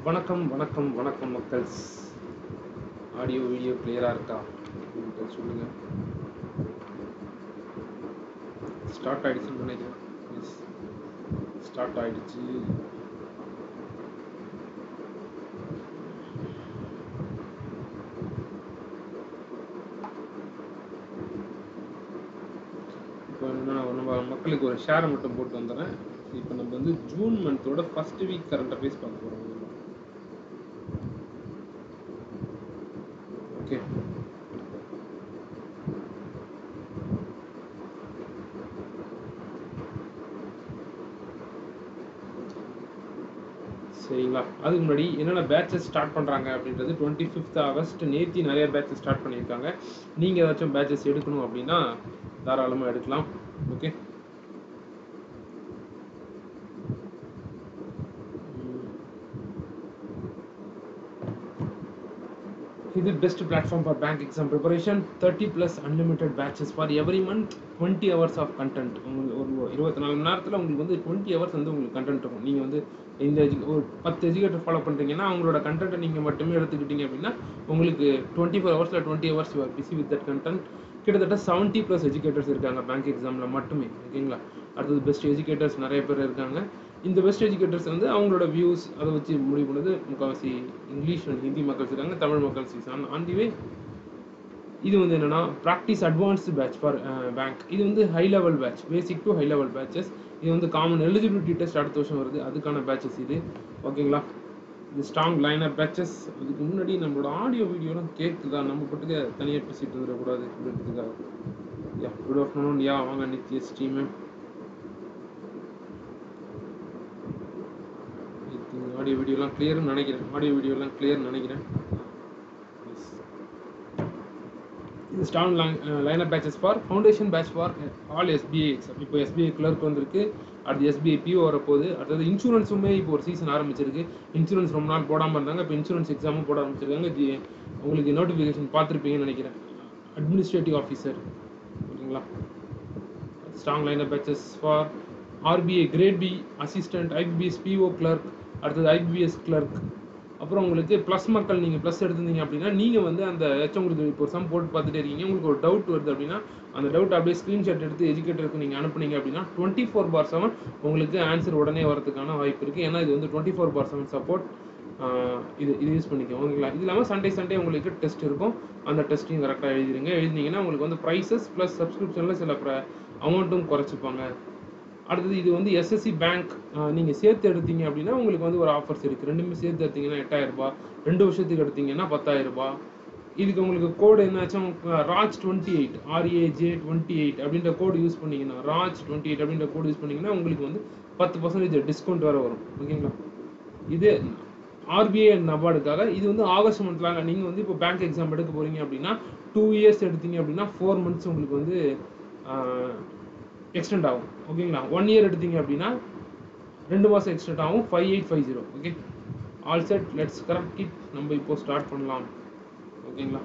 வணக்கம் வணக்கம் வணக்கம் மக்கள்ஸ். ஆடியோ வீடியோ கிளியராக இருக்கா அப்படின்ட்டு சொல்லுங்கள். ஸ்டார்ட் ஆகிடுச்சுன்னு நினைக்கிறேன். எஸ், ஸ்டார்ட் ஆகிடுச்சு. இப்போ நம்ம மக்களுக்கு ஒரு ஷேரை மட்டும் போட்டு வந்துடுறேன். இப்போ நம்ம வந்து ஜூன் மந்தோட ஃபர்ஸ்ட் வீக் கரண்ட் அஃபேர்ஸ் பார்க்க போகிறோம். ஓகே, சரிங்களா? அதுக்கு முன்னாடி என்னென்ன பேட்சஸ் ஸ்டார்ட் பண்ணுறாங்க அப்படின்றது 25th ஆகஸ்ட் நேற்று நிறைய பேட்சஸ் ஸ்டார்ட் பண்ணியிருக்காங்க. நீங்கள் ஏதாச்சும் பேட்சஸ் எடுக்கணும் அப்படின்னா தாராளமாக எடுக்கலாம். ஓகே, இது best platform for bank exam preparation. 30+ unlimited batches for every month. 20 hours of content. உங்களுக்கு ஒரு 24 மணி நேரத்தில் உங்களுக்கு வந்து 20 hours வந்து உங்களுக்கு கண்டென்ட் இருக்கும். நீங்கள் வந்து இந்த ஒரு 10 எஜுகேட்டர் ஃபாலோ பண்ணுறீங்கன்னா அவங்களோட கண்டென்ட்டை நீங்கள் மட்டுமே எடுத்துக்கிட்டீங்க அப்படின்னா உங்களுக்கு 24 hours 20 hours you are busy with that content. கிட்டத்தட்ட 70+ எஜுகேட்டர்ஸ் இருக்காங்க பேங்க் எக்ஸாமில் மட்டுமே. ஓகேங்களா? அடுத்தது பெஸ்ட் எஜுகேட்டர்ஸ் நிறைய பேர் இருக்காங்க. இந்த பெஸ்ட் எஜுகேட்டர்ஸ் வந்து அவங்களோட வியூஸ் அதை வச்சு முடிவு பண்ணது. முக்கால்வாசி இங்கிலீஷ் அண்ட் ஹிந்தி மக்கள்ஸ் இருக்காங்க, தமிழ் மக்கள்ஸ் ஆன் தி வே. இது வந்து என்னன்னா practice advanced batch for bank. இது வந்து high level batch, basic to high level batches. இது வந்து காமன் எலிஜிபிலிட்டி டெஸ்ட் அடுத்த வருஷம் வருது, அதுக்கான பேட்சஸ் இது. ஓகேங்களா? இது ஸ்ட்ராங் லைன் அப் பேட்சஸ். அதுக்கு முன்னாடி நம்மளோட ஆடியோ வீடியோலாம் கேட்குதா? நம்ம பட்டுக்கு தனியாக பேசிட்டு வந்துடக்கூடாது அப்படின்றதுக்காக. யா, குட் ஆஃப்டர்நூன். யா, வாங்க நித்ய ஸ்ட்ரீமு. ஆடியோ வீடியோலாம் கிளியர்னு நினைக்கிறேன். இது strong line up batches for foundation batch for all SBI exam. இப்போ எஸ்பிஐ கிளர்க் வந்திருக்கு, அடுத்து எஸ்பிஐ பிஓ வரப்போகுது. அடுத்தது இன்சூரன்ஸுமே இப்போ ஒரு சீசன் ஆரம்பிச்சிருக்கு. இன்சூரன்ஸ் ரொம்ப நாள் போடாமல் இருந்தாங்க, இப்போ இன்சூரன்ஸ் எக்ஸாமும் போட ஆரம்பிச்சிருக்காங்க. உங்களுக்கு நோட்டிஃபிகேஷன் பார்த்துருப்பீங்கன்னு நினைக்கிறேன். Administrative officer. ஓகேங்களா? Strong line up batches for RBI grade B assistant, IBPS PO clerk, அடுத்தது ஐபிபிஎஸ் கிளர்க். அப்புறம் உங்களுக்கு ப்ளஸ் மக்கள், நீங்கள் ப்ளஸ் எடுத்திருந்தீங்க அப்படின்னா நீங்கள் வந்து அந்த ஏதாச்சும் உங்களுக்கு இப்போ சம் போட்டு பார்த்துட்டே இருக்கீங்க, உங்களுக்கு ஒரு டவுட் வருது அப்படின்னா அந்த டவுட் அப்படியே ஸ்க்ரீன்ஷாட் எடுத்து எஜுகேட்டருக்கு நீங்கள் அனுப்புனீங்க அப்படின்னா 24/7 உங்களுக்கு ஆன்சர் உடனே வரதுக்கான வாய்ப்பு இருக்குது. ஏன்னா இது வந்து 24/7 சப்போர்ட். இது யூஸ் பண்ணிக்கோங்க. ஓகேங்களா? இது இல்லாமல் சண்டே உங்களுக்கு டெஸ்ட் இருக்கும். அந்த டெஸ்ட்டையும் கரெக்டாக எழுதினீங்கன்னா உங்களுக்கு வந்து ப்ரைஸஸ் ப்ளஸ் சப்ஸ்கிரிப்ஷனில் சில அமௌண்ட்டும் குறைச்சிப்பாங்க. அடுத்தது இது வந்து எஸ்எஸ்சி பேங்க் நீங்கள் சேர்த்து எடுத்தீங்க அப்படின்னா உங்களுக்கு வந்து ஒரு ஆஃபர்ஸ் இருக்குது. ரெண்டுமே சேர்த்து எடுத்தீங்கன்னா 8000 ரூபாய், 2 வருஷத்துக்கு எடுத்தீங்கன்னா 10,000 ரூபாய். இதுக்கு உங்களுக்கு கோடு என்னாச்சும் RAJ28 RAJ28 அப்படின்ற கோடு யூஸ் பண்ணிங்கன்னா, RAJ28 அப்படின்ற கோடு யூஸ் பண்ணிங்கன்னா உங்களுக்கு வந்து 10% டிஸ்கவுண்ட் வேறு வரும். ஓகேங்களா? இது ஆர்பிஐ அண்ட் நபார்டுக்காக. இது வந்து ஆகஸ்ட் மந்த்லாங்க. நீங்கள் வந்து இப்போ பேங்க் எக்ஸாம் எடுக்க போகிறீங்க அப்படின்னா 2 years எடுத்தீங்க அப்படின்னா 4 months உங்களுக்கு வந்து எக்ஸ்டெண்ட் ஆகும். ஓகேங்களா? 1 year எடுத்தீங்க அப்படின்னா 2 மாதம் எக்ஸ்டெண்ட் ஆகும். 5850. Okay, all set. Let's correct it. நம்ம இப்போ ஸ்டார்ட் பண்ணலாம். ஓகேங்களா?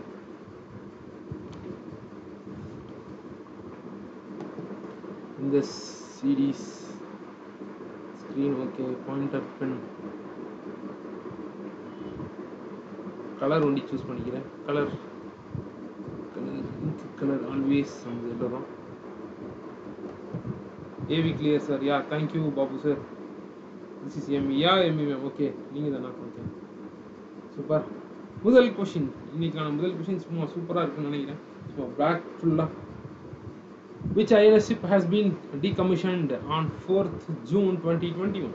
இந்த series screen okay. Pointer pen colour ஒண்டி சூஸ் பண்ணிக்கிறேன். கலர் ஆல்வேஸ் நம்ம இதில் தான். ஏவி clear sir. Yeah, thank you Babu sir. This is me. Yeah, me ma'am. Okay, நீங்கள் தானா? Okay, super. முதல் கொஷின், இன்னைக்கான முதல் கொஷின் சும்மா சூப்பராக இருக்குன்னு நினைக்கிறேன். சும்மா பிளாக் ஃபுல்லாக. Which INS ship has been decommissioned on 4th June 2021?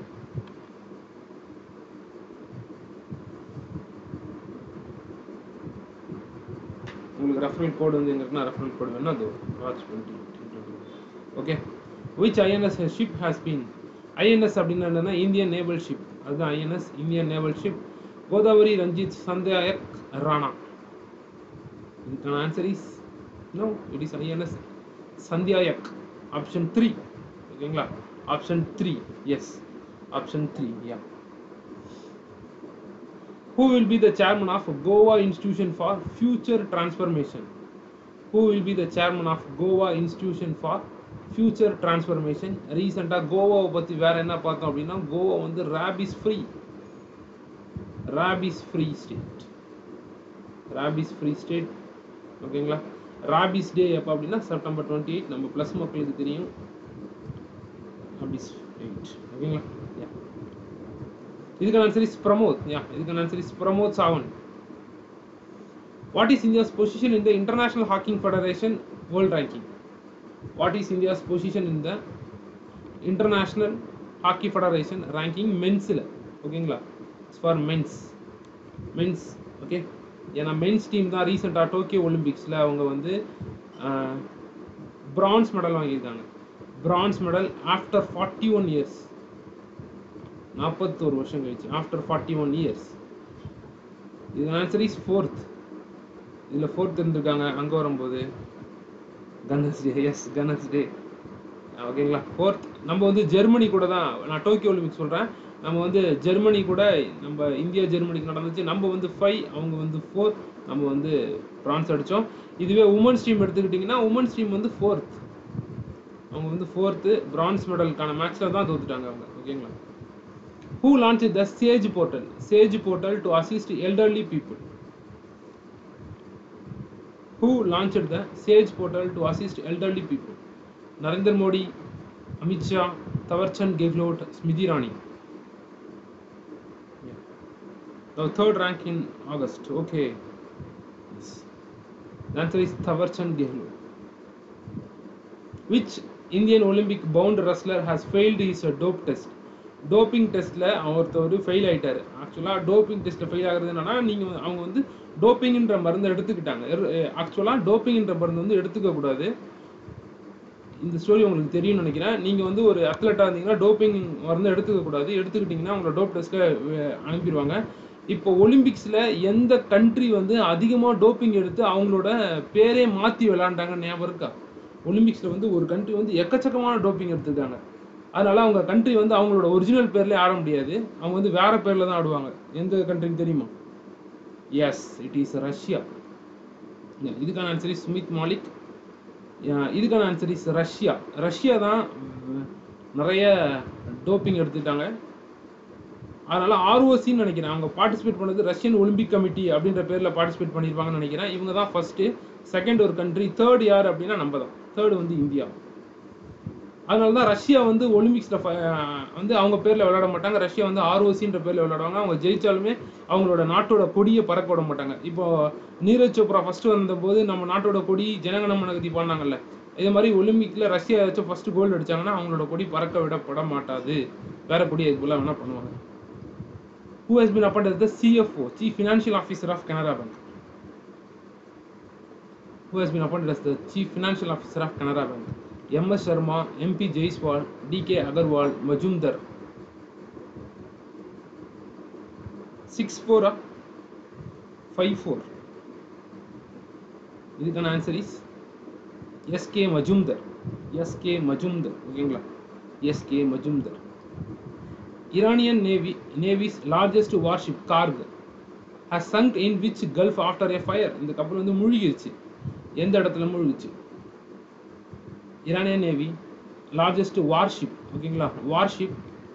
உங்களுக்கு ரெஃபரல் கோடு வந்து எங்க இருக்குன்னா ரெஃபரல் கோடு வேணும். அது March 2020. Okay, which INS ship has been, INS அப்படின்னா என்னன்னா இந்தியன் நேவல் ஷிப். அதுதான் INS, Indian naval ship. Godavari Ranjit Sandhayak Rana. இதுக்கான answer is no, it is INS Sandhayak. Option 3. ஓகேங்களா? Option 3. Yes, option 3. Yeah. Who will be the chairman of Goa Institution for Future Transformation? Who will be the chairman of Goa Institution for Future Transformation? ரீசெண்டாக கோவாவை பற்றி வேற என்ன பார்த்தோம் அப்படின்னா, கோவா வந்து rabies free rabies free state. Rabies free state. ஓகேங்களா. Rabies day எப்போ அப்படின்னா September 28. நம்ம ப்ளஸ் மக்களுக்கு தெரியும். ராபிஸ் 8. ஓகேங்களா. இதுக்கான ஆன்சர் இஸ் பிரமோத். இதுக்கான answer is Pramod Sawant. What is India's position in the International Hockey Federation World Ranking? What is India's position in the International Hockey Federation ranking men's-ல? ஓகேங்களா. It's for men's. ஓகே. ஏன்னா மென்ஸ் டீம் தான் ரீசெண்டாக டோக்கியோ ஒலிம்பிக்ஸில் அவங்க வந்து பிரான்ஸ் மெடல் வாங்கியிருக்காங்க. Bronze medal after 41 years. 41 வருஷம் கழிச்சு ஆஃப்டர் 41 இயர்ஸ். இது ஆன்சர் இஸ் 4th. இதில் 4th இருந்திருக்காங்க. அங்கே வரும்போது கன்னஸ் டே. எஸ், கன்னஸ் டே. ஓகேங்களா. 4th. நம்ம வந்து ஜெர்மனி கூட தான், நான் டோக்கியோ ஒலிம்பிக்ஸ் சொல்கிறேன், நம்ம வந்து ஜெர்மனி கூட நம்ம இந்தியா ஜெர்மனிக்கு நடந்துச்சு. நம்ம வந்து 5, அவங்க வந்து 4, நம்ம வந்து பிரான்ஸ் அடித்தோம். இதுவே உமன்ஸ் டீம் எடுத்துக்கிட்டிங்கன்னா உமன்ஸ் டீம் வந்து 4th. அவங்க வந்து 4th. பிரான்ஸ் மெடலுக்கான மேட்ச்சில் தான் தோத்துட்டாங்க அவங்க. ஓகேங்களா. Who launched the Sage portal? Sage portal to assist elderly people. Who launched the Sage portal to assist elderly people? Narendra Modi, Amit Shah, Tawarchand Gehlot, Smriti Irani. The 3rd rank in August. Okay. Yes. The answer is Tawarchand Gehlot. Which Indian Olympic bound wrestler has failed his dope test? Doping டெஸ்ட்டில் ஒருத்தர் fail ஆகிட்டார். ஆக்சுவலாக doping டெஸ்ட்டில் fail ஆகிறது என்னன்னா, நீங்கள் அவங்க வந்து டோப்பிங்கிற மருந்தை எடுத்துக்கிட்டாங்க. ஆக்சுவலாக டோப்பிங்கிற மருந்து வந்து எடுத்துக்கக்கூடாது. இந்த ஸ்டோரி உங்களுக்கு தெரியும்னு நினைக்கிறேன். நீங்கள் வந்து ஒரு அத்லெட்டாக இருந்தீங்கன்னா டோப்பிங் மருந்து எடுத்துக்கக்கூடாது. எடுத்துக்கிட்டிங்கன்னா உங்களோட டோப் டெஸ்ட்டில் அனுப்பிடுவாங்க. இப்போ ஒலிம்பிக்ஸில் எந்த கண்ட்ரி வந்து அதிகமாக டோப்பிங் எடுத்து அவங்களோட பேரே மாற்றி விளாண்டாங்க ஞாபகம் இருக்கா? ஒலிம்பிக்ஸில் வந்து ஒரு கண்ட்ரி வந்து எக்கச்சக்கமான டோப்பிங் எடுத்துருக்காங்க. அதனால அவங்க கண்ட்ரி வந்து அவங்களோட ஒரிஜினல் பேர்லேயே ஆட முடியாது. அவங்க வந்து வேற பேரில் தான் ஆடுவாங்க. எந்த கண்ட்ரின்னு தெரியுமா? Yes, it is Russia. இதுக்கான ஆன்சர் இஸ் சுமித் மாலிக். இதுக்கான ஆன்சர் இஸ் ரஷ்யா. ரஷ்யா தான் நிறைய டோப்பிங் எடுத்துட்டாங்க. அதனால ROCன்னு நினைக்கிறேன், அவங்க பார்ட்டிசிபேட் பண்ணது ரஷ்யன் ஒலிம்பிக் கமிட்டி அப்படின்ற பேரில் பார்ட்டிசிபேட் பண்ணியிருப்பாங்கன்னு நினைக்கிறேன். இவங்க தான் ஃபர்ஸ்ட்டு. செகண்ட் ஒரு கண்ட்ரி, தேர்ட் யார் அப்படின்னா நம்ம தான். தேர்டு வந்து இந்தியா. அதனால தான் ரஷ்யா வந்து ஒலிம்பிக்ஸில் வந்து அவங்க பேரில் விளையாட மாட்டாங்க. ரஷ்யா வந்து ROCன்ற பேரில் விளையாடுவாங்க. அவங்க ஜெயிச்சாலுமே அவங்களோட நாட்டோட கொடியை பறக்க விட மாட்டாங்க. இப்போ நீரஜ் சோப்ரா ஃபஸ்ட்டு வந்தபோது நம்ம நாட்டோட கொடி ஜனகணமன கதி பாடினாங்கல்ல, இதே மாதிரி ஒலிம்பிக்கில் ரஷ்யா ஏதாச்சும் ஃபஸ்ட்டு கோல்டு அடிச்சாங்கன்னா அவங்களோட கொடி பறக்க விடப்பட மாட்டாது. வேற கொடி அது போல வேணா பண்ணுவாங்க. Who has been appointed as the CFO, Chief Financial Officer of Canara Bank? Who has been appointed as the Chief Financial Officer of Canara Bank? MS Sharma, MP Jaiswal, DK Agarwal, Majumdar. 6-4 5-4. இதுக்கான answer is SK Majumdar. SK Majumdar. ஓகேங்களா. SK Majumdar. Iranian Navy's largest warship Karg has sunk in which Gulf after a fire? இந்த கப்பல் வந்து மூழ்கிருச்சு. எந்த இடத்துல மூழ்கிச்சு? Iranian Navy largest warship, ஓகேங்களா, warship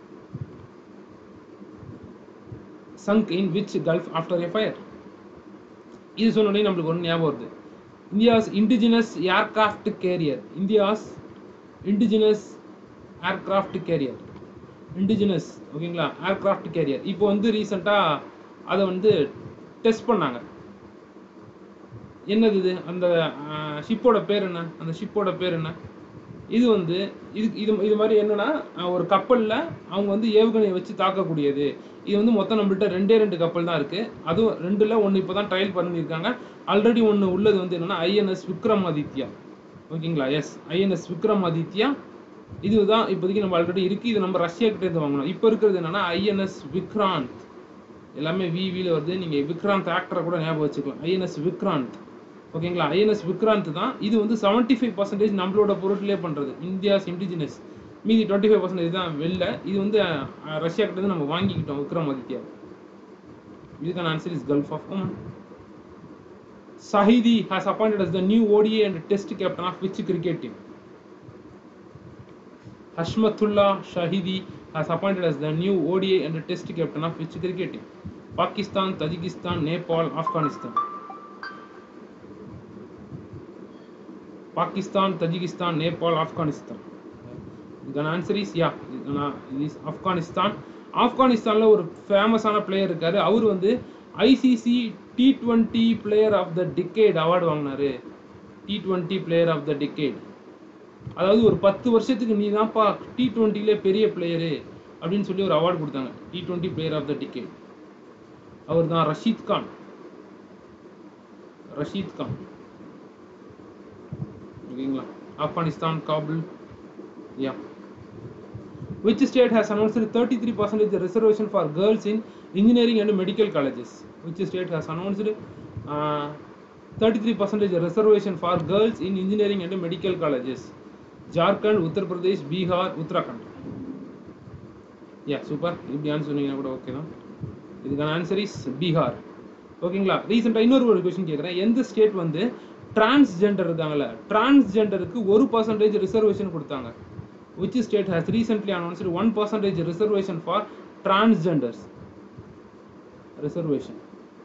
sunk in which Gulf after a fire? இது சொன்னோடனே நம்மளுக்கு ஒன்று ஞாபகம் வருது. India's indigenous aircraft carrier. India's indigenous aircraft carrier. indigenous, ஓகேங்களா, aircraft carrier. இப்போ வந்து ரீசெண்டாக அதை வந்து டெஸ்ட் பண்ணாங்க. என்னது இது? அந்த ஷிப்போட பேர் என்ன? அந்த ஷிப்போட பேர் என்ன? இது வந்து இது மாதிரி என்னன்னா, ஒரு கப்பலில் அவங்க வந்து ஏவுகணையை வச்சு தாக்கக்கூடியது. இது வந்து மொத்தம் நம்மள்கிட்ட 2 கப்பல் தான் இருக்குது. அதுவும் 2ல் 1 இப்போ தான் ட்ரையல் பண்ணியிருக்காங்க. ஆல்ரெடி ஒன்று உள்ளது வந்து என்னென்னா INS விக்ரமாதித்யா. ஓகேங்களா. Yes, INS Vikramaditya. இதுதான் இப்போதைக்கு நம்ம ஆல்ரெடி இருக்குது. இது நம்ம ரஷ்யா கிட்டேருந்து வாங்கணும். இப்போ இருக்கிறது என்னென்னா INS விக்ராந்த். எல்லாமே விவியில் வருது. நீங்கள் விக்ராந்த் ஆக்டரை கூட ஞாபகம் வச்சுக்கலாம். INS விக்ராந்த். ஓகேங்களா. INS விக்ராந்த் தான். இது வந்து 75% நம்மளோட பொருட்களே பண்ணுறது. India's indigenous. மீதி 25% தான் வெளில. இது வந்து ரஷ்யா கிட்ட நம்ம வாங்கிக்கிட்டோம் விக்ரமாதித்யா. இதுக்கான answer is gulf of Oman. Shahidi has appointed as the new ODI and Test captain of which cricket team? Hashmatullah Shahidi has appointed as the new ODI and Test captain of which cricket team? Pakistan, Tajikistan, Nepal, Afghanistan. Pakistan, Tajikistan, Nepal, Afghanistan. The answer is yeah, it is Afghanistan. ஆப்கானிஸ்தான்ல ஒரு ஃபேமஸான player இருக்காரு. அவர் வந்து ICC T20 player of the decade award வாங்கினாரு. T20 player of the decade. அதாவது ஒரு 10 வருஷத்துக்கு நீ தான்ப்பா T20ல பெரிய பிளேயரு அப்படின்னு சொல்லி ஒரு அவார்டு கொடுத்தாங்க. T20 player of the decade. அவர் தான் ரஷீத் கான். ரஷீத் கான். ஓகேங்களா? Afghanistan, Kabul. Yeah. Which state has announced 33% reservation for girls in engineering and medical colleges? Which state has announced 33% reservation for girls in engineering and medical colleges? Jharkhand, Uttar Pradesh, Bihar, Uttarakhand. Yeah, super. இப்படி answer சொன்னீங்கன்னா கூட okay தான். இதுக்கான answer is Bihar. ஓகேங்களா? ரீசெண்டாக இன்னொரு question கேட்குறேன். எந்த ஸ்டேட் வந்து டிரான்ஸ்ஜெண்டர் இருக்காங்கல்ல, டிரான்ஸ்ஜெண்டருக்கு 1% ரிசர்வேஷன் கொடுத்தாங்க? Which state has recently announced 1% reservation for transgenders? Reservation.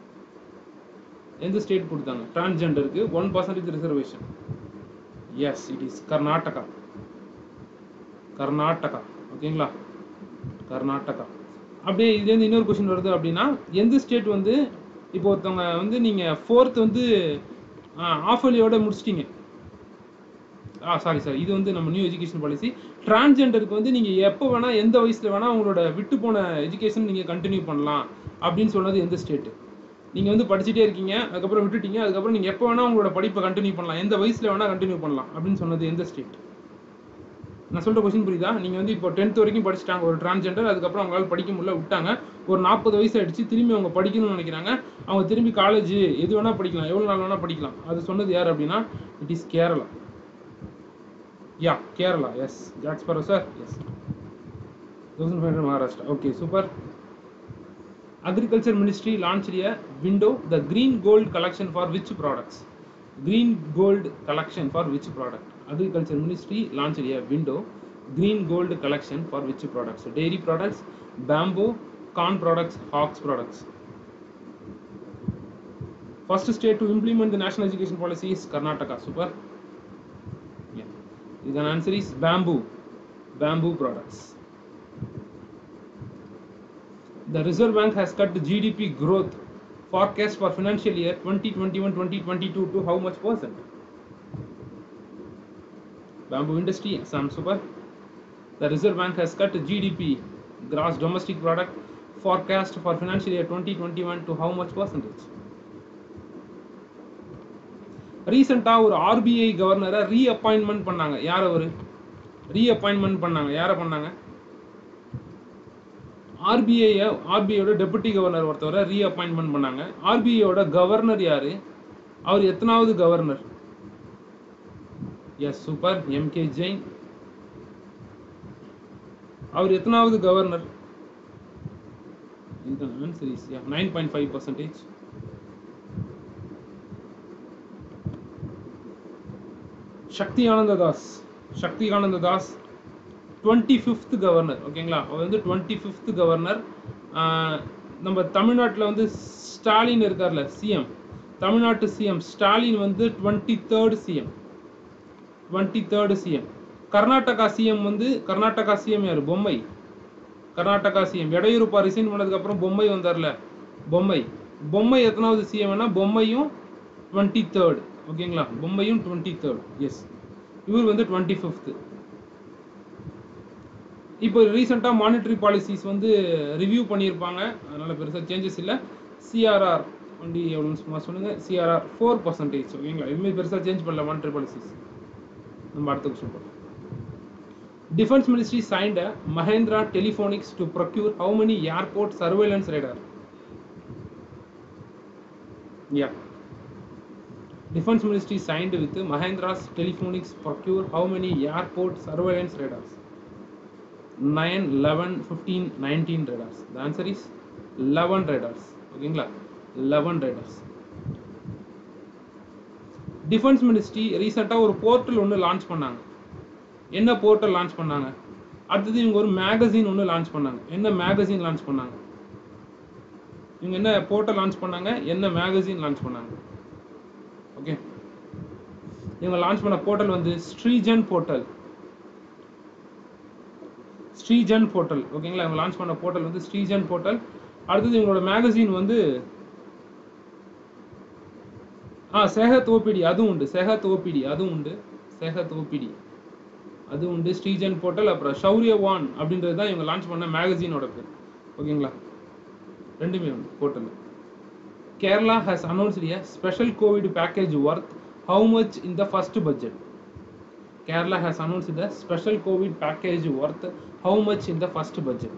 எந்த ஸ்டேட் கொடுத்தாங்க டிரான்ஸ்ஜெண்டருக்கு 1% reservation? Yes, it is Karnataka. Karnataka. ஓகேங்களா? கர்நாடகா. அப்படியே இதுலேருந்து இன்னொரு கொஸ்டின் வருது அப்படின்னா, எந்த ஸ்டேட் வந்து இப்போ ஒருத்தவங்க வந்து நீங்கள் 4th வந்து ஆஃப் இயர்லியோட முடிச்சிட்டிங்க. சாரி இது வந்து நம்ம நியூ எஜுகேஷன் பாலிசி. டிரான்ஸ்ஜெண்டருக்கு வந்து நீங்கள் எப்போ வேணால் எந்த வயசில் வேணால் உங்களோட விட்டு போன எஜுகேஷன் நீங்கள் கண்டினியூ பண்ணலாம் அப்படின்னு சொன்னது எந்த ஸ்டேட்டு? நீங்கள் வந்து படிச்சுட்டே இருக்கீங்க, அதுக்கப்புறம் விட்டுட்டீங்க, அதுக்கப்புறம் நீங்கள் எப்போ வேணால் உங்களோட படிப்பை கண்டினியூ பண்ணலாம், எந்த வயசில் வேணால் கண்டினியூ பண்ணலாம் அப்படின்னு சொன்னது எந்த ஸ்டேட்? நான் சொல்கிற கொஸ்டின் புரியுதா? நீங்கள் வந்து இப்போ 10th வரைக்கும் படிச்சுட்டாங்க ஒரு டிரான்ஸ்ஜெண்டர், அதுக்கப்புறம் அவங்களால படிக்க முடியல, விட்டாங்க. ஒரு 40 வயசு ஆயிடுச்சு, திரும்பி அவங்க படிக்கணும்னு நினைக்கிறாங்க. அவங்க திரும்பி காலேஜ் எது வேணால் படிக்கலாம், எவ்வளோ நாள் வேணால் படிக்கலாம். அது சொன்னது யார் அப்படின்னா, it is Kerala. Yeah, Kerala, yes. Jack Sparrow, sir, yes. 1500 Maharashtra. Okay, super. Agriculture Ministry launched a window, the Green Gold collection for which products? Green Gold collection for which product? Agriculture Ministry launched a window, Green Gold collection for which products? So, dairy products, bamboo, corn products, hogs products. First state to implement the national education policy is Karnataka. Super. The answer is bamboo. Bamboo products. The Reserve Bank has cut the GDP growth forecast for financial year 2021-2022 to how much percent? Bamboo industry, Sam, super. The Reserve Bank has cut the GDP, gross domestic product, forecast for financial year 2021 to how much percentage? ரீசெண்டாக ஒரு RBI கவர்னரை reappointment பண்ணாங்க. யார் அவர்? Reappointment பண்ணாங்க. யாரை பண்ணாங்க? ஆர்பிஐயோட deputy governor ஒருத்தவரை ரீஅப்பாயின்மெண்ட் பண்ணாங்க. ஆர்பிஐயோட கவர்னர் யாரு? அவர் எத்தனாவது governor? Yes, super. MK Jain. அவர் எத்தனாவது கவர்னர்? இதுதான் answer is 9.5%. Sakthi Ananda Das 25th governor. ஓகேங்களா? அவர் வந்து 25th கவர்னர். நம்ம தமிழ்நாட்டில் வந்து ஸ்டாலின் இருக்கார்ல, சிஎம், தமிழ்நாட்டு சிஎம் ஸ்டாலின் வந்து 23rd CM. 23rd CM. Karnataka CM வந்து, கர்நாடகா சிஎம் யார்? பொம்மை. கர்நாடகா சிஎம் எடையூரப்பா ரிசைன் பண்ணதுக்கப்புறம் பொம்மை வந்தார்ல, பொம்மை எத்தனாவது சிஎம்னா பொம்மையும் 23rd. ஓகேங்களா? பொம்மையும் 23rd. எஸ், இவர் வந்து 25th. இப்போ ரீசெண்டாக மானிட்டரி பாலிசிஸ் வந்து ரிவ்யூ பண்ணியிருப்பாங்க, அதனால் பெருசாக சேஞ்சஸ் இல்லை. சிஆர்ஆர் வண்டி எவ்வளோன்னு சும்மா சொல்லுங்கள். சிஆர்ஆர் 4%. ஓகேங்களா? எதுவுமே பெருசாக சேஞ்ச் பண்ணல மானிட்டரி பாலிசிஸ். நம்ம அடுத்த கொஸ்டின் பார்ப்போம். Defense Ministry signed a Mahindra Telephonics to procure how many airport surveillance radar? Yeah. Defense Ministry signed with Mahindra's Telephonics procure how many airport surveillance radars? 9, 11, 15, 19 radars. The answer is 11 radars. Okay, 11 radars. Defense Ministry recently ஒரு portal ஒன்று launch பண்ணாங்க. என்ன portal launch பண்ணாங்க? அடுத்தது இவங்க ஒரு magazine ஒன்று launch பண்ணாங்க. என்ன மேகசின் லான்ச் பண்ணாங்க? இவங்க என்ன போர்ட்டல் லான்ச் பண்ணாங்க, என்ன மேகசின் லான்ச் பண்ணாங்க. ஓகே, இவங்க லான்ச் பண்ண போர்ட்டல் வந்து ஸ்ரீஜன் போர்ட்டல். ஸ்ரீஜன் போர்ட்டல் ஓகேங்களா. இவங்க லான்ச் பண்ண போர்ட்டல் வந்து ஸ்ரீஜன் போர்ட்டல். அடுத்தது இவங்களோட மேகசின் வந்து செஹத் ஓபிடி அதுவும் உண்டு. செஹத் ஓபிடி அதுவும் உண்டு. செஹத் ஓபிடி அது உண்டு. ஸ்ரீஜன் போர்ட்டல் அப்புறம் ஷௌரியவான் அப்படின்றது தான் இவங்க லான்ச் பண்ண மேகசினோட பேர். ஓகேங்களா, ரெண்டுமே உண்டு portal. Kerala has announced a special COVID package worth how much in the first budget? Kerala has announced a special COVID package worth how much in the first budget?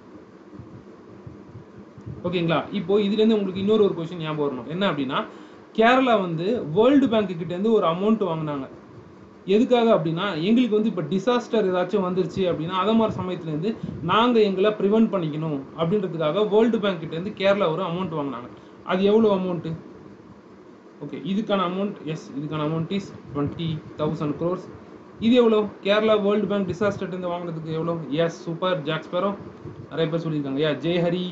ஓகேங்களா. இப்போ இதுலேருந்து உங்களுக்கு இன்னொரு ஒரு கொஸ்டின் ஞாபகம் வரணும். என்ன அப்படின்னா, கேரளா வந்து வேர்ல்டு பேங்க் கிட்டேருந்து ஒரு அமௌண்ட் வாங்கினாங்க. எதுக்காக அப்படின்னா, எங்களுக்கு வந்து இப்போ டிசாஸ்டர் ஏதாச்சும் வந்துருச்சு அப்படின்னா அதை மாதிரி சமயத்துலேருந்து நாங்கள் எங்களை ப்ரிவென்ட் பண்ணிக்கணும் அப்படின்றதுக்காக வேர்ல்டு பேங்க் கிட்டேருந்து கேரளா ஒரு அமௌண்ட் வாங்கினாங்க. அது எவ்வளோ அமௌண்ட்டு? ஓகே, இதுக்கான அமௌண்ட் இதுக்கான அமௌண்ட் இஸ் 20,000 crores. இது எவ்வளோ? கேரளா வேர்ல்டு பேங்க் டிசாஸ்டர்லேருந்து வாங்கினதுக்கு எவ்வளோ? சூப்பர் ஜாக் ஸ்பேரோ நிறைய பேர் சொல்லியிருக்காங்க. ஜெய் ஹரி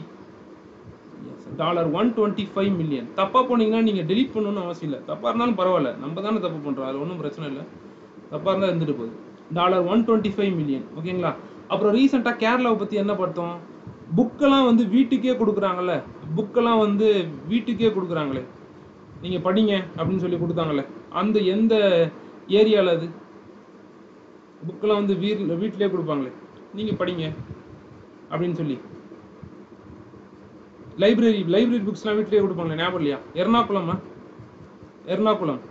$125 million. தப்பாக போனீங்கன்னா நீங்கள் டெலிட் பண்ணணும்னு அவசியம் இல்லை. தப்பாக இருந்தாலும் பரவாயில்ல, நம்ம தானே தப்பு பண்ணுறோம், அது ஒன்றும் பிரச்சனை இல்லை. தப்பாக இருந்தால் இருந்துட்டு போகுது. $125 million. ஓகேங்களா. அப்புறம் ரீசெண்டாக கேரளாவை பற்றி என்ன பார்த்தோம்? புக்கெல்லாம் வந்து வீட்டுக்கே கொடுக்குறாங்கல்ல, புக்கெல்லாம் வந்து வீட்டுக்கே கொடுக்குறாங்களே, நீங்கள் படிங்க அப்படின்னு சொல்லி கொடுத்தாங்களே, அந்த எந்த ஏரியாவில் அது? புக்கெல்லாம் வந்து வீட்டிலே கொடுப்பாங்களே, நீங்கள் படிங்க அப்படின்னு சொல்லி. லைப்ரரி புக்ஸ்லாம் வீட்டிலே கொடுப்பாங்களே, ஞாபகம் இல்லையா? எர்ணாகுளம்.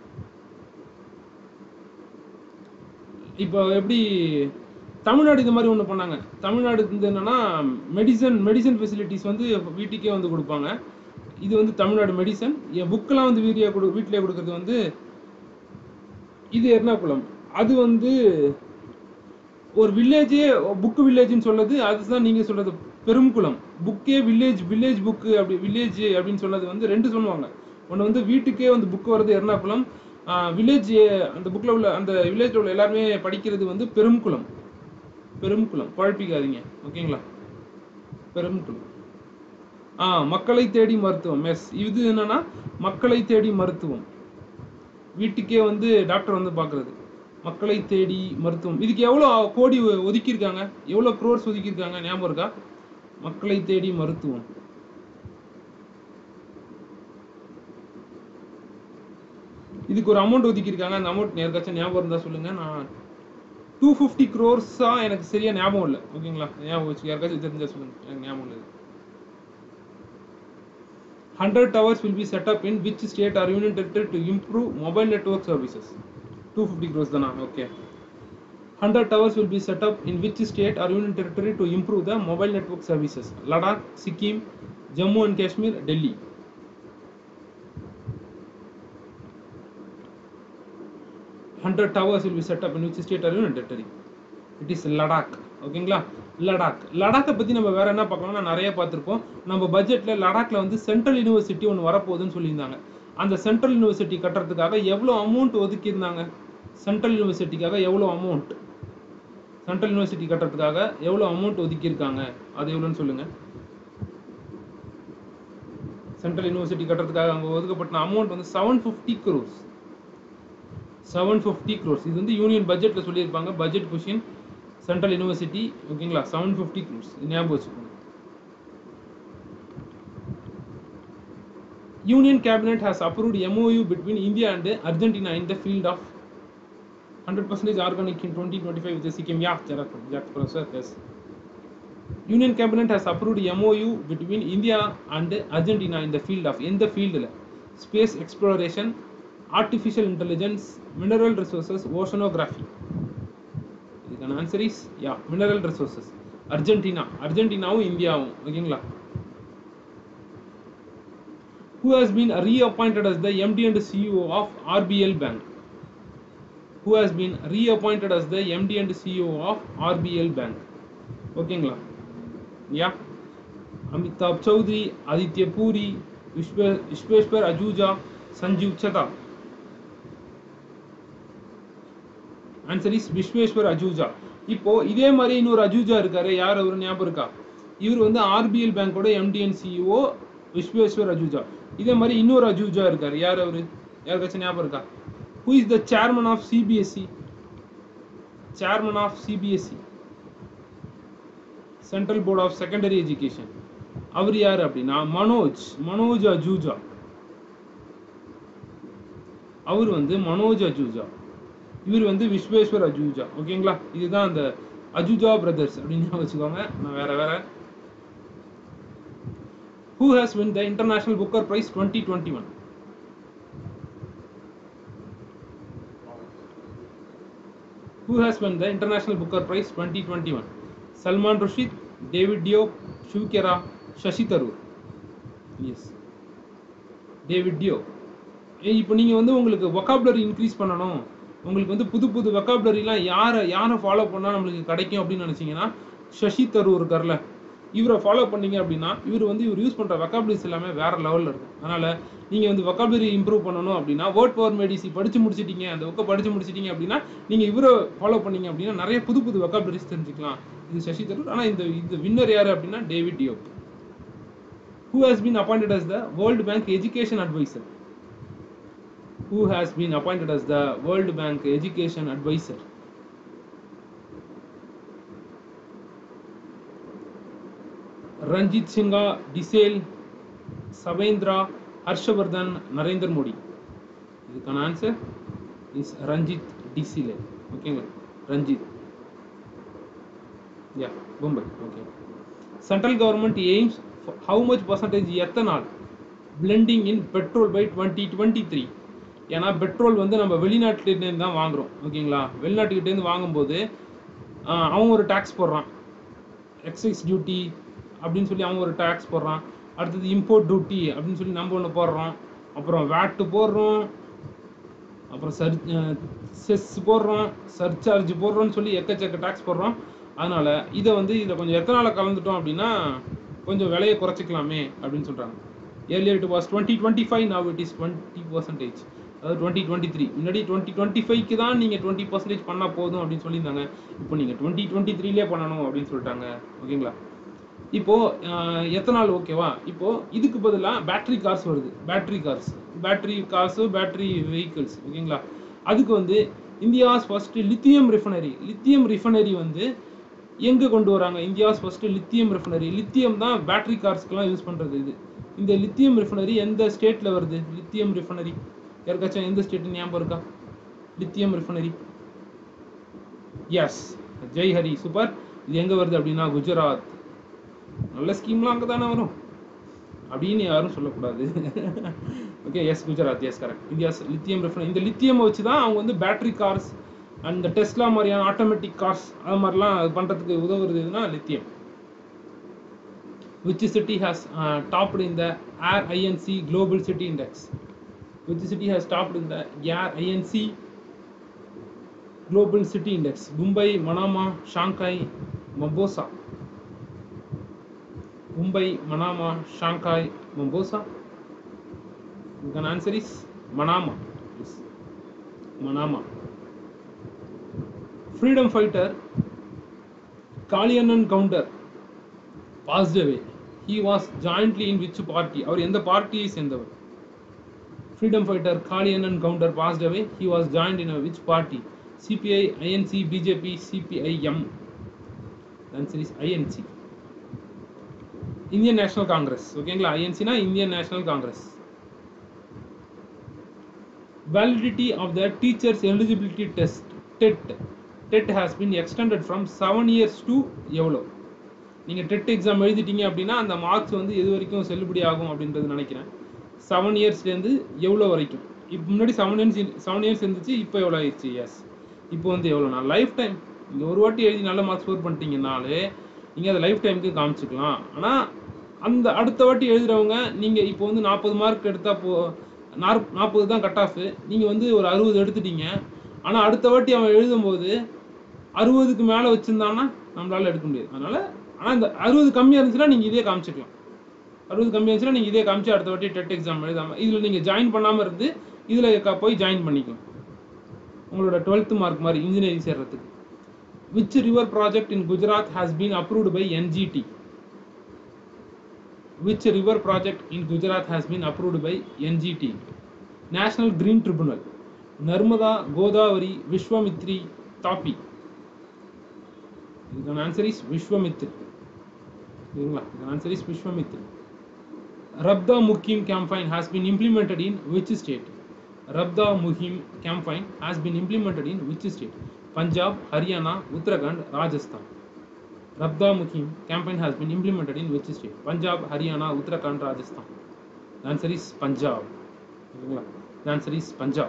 இப்போ எப்படி தமிழ்நாடு இது மாதிரி ஒன்று பண்ணாங்க. தமிழ்நாடு வந்து என்னன்னா மெடிசன் ஃபெசிலிட்டிஸ் வந்து வீட்டுக்கே வந்து கொடுப்பாங்க. இது வந்து தமிழ்நாடு மெடிசன். என் புக்கெல்லாம் வந்து வீட்டிலே கொடுக்குறது வந்து இது எர்ணாகுளம். அது வந்து ஒரு வில்லேஜே புக்கு வில்லேஜ்னு சொல்றது, அதுதான் நீங்கள் சொல்றது பெரும்குளம். புக்கே வில்லேஜ் புக்கு அப்படி வில்லேஜ் அப்படின்னு சொன்னது வந்து ரெண்டு சொல்லுவாங்க. ஒன்று வந்து வீட்டுக்கே வந்து புக்கு வர்றது எர்ணாகுளம், வில்லேஜ் அந்த புக்கில் உள்ள அந்த வில்லேஜில் உள்ள எல்லாருமே படிக்கிறது வந்து பெரும்குளம். குழப்பிக்காதீங்க ஓகேங்களா. பெரும்குளம். மக்களை தேடி மருத்துவம். இது என்னன்னா மக்களை தேடி மருத்துவம், வீட்டுக்கே வந்து டாக்டர் வந்து பார்க்குறது. மக்களை தேடி மருத்துவம். இதுக்கு எவ்வளோ கோடி ஒதுக்கியிருக்காங்க, எவ்வளோ க்ரோர்ஸ் ஒதுக்கியிருக்காங்க ஞாபகம் இருக்கா? மக்களை தேடி மருத்துவம். இதுக்கு ஒரு அமௌண்ட் ஒதுக்கியிருக்காங்க. அந்த அமௌண்ட் யாருக்காச்சும் ஞாபகம் இருந்தால் சொல்லுங்க. நான் 250 crores எனக்கு சரியா ஞாபகம் இல்லை. ஓகேங்களா, ஞாபகம் வச்சு யாருக்காச்சும் தெரிஞ்சா சொல்லுங்க, எனக்கு ஞாபகம் இல்லை. 100 towers will be set up in which state or union territory to improve mobile network services? 250 crores தானா? Okay. 100 towers will be set up in which state or union territory to improve the mobile network services? Ladakh, Sikkim, Jammu and Kashmir, Delhi. 100 towers will be set up in which state or union territory? It is Ladakh. ஓகேங்களா. லடாக்கை பற்றி நம்ம வேற என்ன பார்க்கலாம்னா, நிறைய பார்த்துருப்போம். நம்ம பட்ஜெட்டில் லடாக்ல வந்து சென்ட்ரல் யூனிவர்சிட்டி ஒன்று வரப்போகுதுன்னு சொல்லியிருந்தாங்க. அந்த சென்ட்ரல் யூனிவர்சிட்டி கட்டுறதுக்காக எவ்வளோ அமௌண்ட் ஒதுக்கியிருந்தாங்க? சென்ட்ரல் யூனிவர்சிட்டிக்காக எவ்வளோ அமௌண்ட்? சென்ட்ரல் யூனிவர்சிட்டி கட்டுறதுக்காக எவ்வளோ அமௌண்ட் ஒதுக்கியிருக்காங்க, அது எவ்வளோன்னு சொல்லுங்கள். சென்ட்ரல் யூனிவர்சிட்டி கட்டுறதுக்காக அங்கே ஒதுக்கப்பட்ட அமௌண்ட் வந்து 750 crores. 750 crores. இது வந்து யூனியன் பட்ஜெட்டில் சொல்லியிருப்பாங்க. Budget question central university. ஓகேங்களா, 750 crores ஞாபகம் வச்சுக்கோங்க. Union Cabinet has approved MOU between India and Argentina in the field of 100% organic in 2025 with the Sikkim. Jack Professor. Yes. Union Cabinet has approved MOU between India and Argentina in the field of space exploration, artificial intelligence, mineral resources, oceanography. The answer is mineral resources. Argentinaவும் இந்தியாவும். ஓகேங்களா. Who has been reappointed as the MD and CEO of RBL Bank? Who has been reappointed as the MD and CEO of RBL Bank? ஓகேங்களா. Amitabh Chowdhury, Aditya puri, Vishweshwar Ahuja, Sanjeev Sada. Answer is Vishweshwar Ahuja. இப்போ இதே மாதிரி இன்னொரு அஜூஜா இருக்காரு. யார் அவரு ஞாபகம் இருக்கா? இவர் வந்து ஆர்பிஎல் பேங்கோட MD and CEO. Vishweshwar Ahuja. இதே மாதிரி இன்னொரு அஜூஜா இருக்காரு. யார் அவரு? யாருக்காச்சும் ஞாபகம் இருக்கா? Who is the chairman of CBSE? Chairman of CBSE, central board of secondary education. அவர் யாரு அப்படின்னா மனோஜ் அஜூஜா. அவர் வந்து மனோஜ் அஜூஜா, இவர் வந்து விஸ்வேஸ்வர் அஜூஜா. ஓகேங்களா? இதுதான் அந்த அஜூஜா பிரதர்ஸ் அப்படின்னு வச்சுக்கோங்க. நான் வேற Who has won the International Booker Prize 2021? Who has won the International Booker Prize 2021? Salman Rushdie, David Diop, Shiv Khera, Shashi Tharoor. Yes, David Diop. இப்போ நீங்கள் வந்து உங்களுக்கு வொக்காபுலரி இன்க்ரீஸ் பண்ணணும், உங்களுக்கு வந்து புது வொக்காபுலரிலாம் யாரை ஃபாலோ பண்ணால் நம்மளுக்கு கிடைக்கும் அப்படின்னு நினச்சிங்கன்னா, சசி தரூர் இருக்கார்ல, இவரை ஃபாலோ பண்ணீங்க அப்படின்னா இவர் யூஸ் பண்ணுற வொக்காபுலரிஸ் எல்லாமே வேறு லெவலில் இருக்கும். அதனால் நீங்கள் வந்து வொக்காபுலரி இம்ப்ரூவ் பண்ணணும் அப்படின்னா, வேர்ட் பவர் மேடிசி படித்து முடிச்சிட்டீங்க, அந்த புக்கை படித்து முடிச்சிட்டீங்க அப்படின்னா, நீங்கள் இவரை ஃபாலோ பண்ணீங்க அப்படின்னா நிறைய புது வொக்காபுலரிஸ் தெரிஞ்சுக்கலாம். இது சசி தரூர். ஆனால் இந்த வின்னர் யார் அப்படின்னா David Diop. Who has been appointed as the World Bank Education Advisor? Who has been appointed as the World Bank Education Advisor? Ranjit Singha, Disel, Savendra, Harshavardhan, Narendra Modi. இதுக்கான answer is Ranjit Disale. ஓகேங்க, Ranjit. Yeah, Mumbai. Okay. Central government AIIMS how much percentage ethanol blending in petrol by 2023? ஏன்னா petrol வந்து நம்ம வெளிநாட்டிலேருந்து தான் வாங்குகிறோம். ஓகேங்களா? வெளிநாட்டுக்கிட்டேருந்து வாங்கும்போது அவன் ஒரு டேக்ஸ் போடுறான், எக்ஸைஸ் டியூட்டி அப்படின்னு சொல்லி அவன் ஒரு டேக்ஸ் போடுறான். அடுத்தது இம்போர்ட் டியூட்டி அப்படின்னு சொல்லி நம்ம ஒன்று போடுறோம். அப்புறம் வேட்டு போடுறோம், அப்புறம் செஸ் போடுறோம், சர்சார்ஜ் போடுறோன்னு சொல்லி எக்கச்சக்க டேக்ஸ் போடுறோம். அதனால் இதில் கொஞ்சம் எத்தனால கலந்துட்டோம் அப்படின்னா கொஞ்சம் விலையை குறைச்சிக்கலாமே அப்படின்னு சொல்கிறாங்க. earlier it was 2025, now it is 20%. அதாவது 2023 முன்னாடி 2025க்கு தான் நீங்கள் 20% பண்ணால் போதும் அப்படின்னு சொல்லியிருந்தாங்க. இப்போ நீங்கள் 2023லே பண்ணணும் அப்படின்னு சொல்லிட்டாங்க. ஓகேங்களா? இப்போது எத்தனால் ஓகேவா? இப்போது இதுக்கு பதிலாக பேட்ரி கார்ஸ் வருது. Battery vehicles. ஓகேங்களா? அதுக்கு வந்து இந்தியாஸ் ஃபர்ஸ்ட் லித்தியம் ரிஃபைனரி வந்து எங்கே கொண்டு வராங்க? India's first lithium refinery. Lithium தான் பேட்ரி கார்ஸ்க்கெலாம் யூஸ் பண்ணுறது. இந்த லித்தியம் ரிஃபைனரி எந்த ஸ்டேட்டில் வருது? லித்தியம் ரிஃபைனரி யாருக்காச்சும் எந்த ஸ்டேட் ஞாபகம் இருக்கா? Lithium refinery. Yes, Jai Hari, super. இது எங்கே வருது அப்படின்னா குஜராத். நல்ல ஸ்கீம்லாம் அங்கே தானே வரும் அப்படின்னு யாரும் சொல்லக்கூடாது. Okay, yes, Gujarat. Yes, correct. India's lithium refinery. இந்த லித்தியம் வச்சு தான் அவங்க வந்து பேட்ரி கார்ஸ் அந்த டெஸ்லா மாதிரியான ஆட்டோமேட்டிக் கார்ஸ் அது மாதிரிலாம் பண்ணுறதுக்கு உதவுறது எதுனா lithium. Which city has topped in the Air INC Global City Index? Which city has topped in the Air INC Global City Index? Mumbai, Manama, Shanghai, Mombasa. Mumbai, Manama, Shanghai, Mombasa. The answer is Manama. Yes. Manama. Freedom fighter Kaliyanan Counter passed away. He was jointly in which party? அவர் எந்த பார்ட்டியை சேர்ந்தவர்? Freedom fighter Kaliyanan Counter passed away. He was joined in which party? CPI, INC, BJP, CPIM. The answer is INC. Indian National Congress. ஓகேங்களா? INC னா Indian National Congress. Validity of the teachers eligibility test TET has been extended from 7 years to எவ்வளோ? நீங்கள் TET exam எழுதிட்டீங்க அப்படின்னா அந்த marks வந்து எது வரைக்கும் செல்லுபடி ஆகும் அப்படின்றது நினைக்கிறேன். 7 இயர்ஸ்லேருந்து எவ்வளோ வரைக்கும்? இப்போ முன்னாடி 7 இயர்ஸ் இருந்துச்சு, இப்போ எவ்வளோ ஆயிடுச்சு? எஸ், இப்போ வந்து எவ்வளோனா லைஃப் டைம். நீங்கள் ஒரு வாட்டி எழுதி நல்ல மார்க்ஸ் ஸ்கோர் பண்ணிட்டீங்கனாலே நீங்கள் அதை லைஃப் டைமுக்கு காமிச்சிக்கலாம். ஆனால் அந்த அடுத்த வாட்டி எழுதுகிறவங்க நீங்கள் இப்போ வந்து 40 மார்க் எடுத்தால் 40 தான் கட் ஆஃபு, நீங்கள் வந்து ஒரு 60 எடுத்துட்டீங்க. ஆனால் அடுத்த வாட்டி அவன் எழுதும்போது 60க்கு மேலே வச்சுருந்தான்னா நம்மளால் எடுக்க முடியாது. அதனால் ஆனால் இந்த 60 கம்மியாக இருந்துச்சுன்னா நீங்கள் இதே காமிச்சிக்கலாம். 60 கம்மியாக இருந்துச்சுன்னா நீங்கள் இதே காமிச்சு அடுத்த வாட்டி டெட் எக்ஸாம் எழுதாமல் இதில் நீங்கள் ஜாயின் பண்ணாமல் இருந்து இதில் போய் ஜாயின் பண்ணிக்கலாம். உங்களோட 12th மார்க் மாதிரி இன்ஜினியரிங் சேர்றதுக்கு. Which river project in Gujarat has been approved by NGT? Which river project in Gujarat has been approved by NGT? National Green Tribunal. Narmada, Godavari, Vishwamitri, Tapi. The answer is Vishwamitri. The answer is Vishwamitri. Rabda Mukim campaign has been implemented in which state? Rabda Muhim campaign has been implemented in which state? Punjab, Haryana, Uttarakhand, Rajasthan. Rabda Mukim campaign has been implemented in which state? Punjab, Haryana, Uttarakhand, Rajasthan. The answer is Punjab. The answer is Punjab.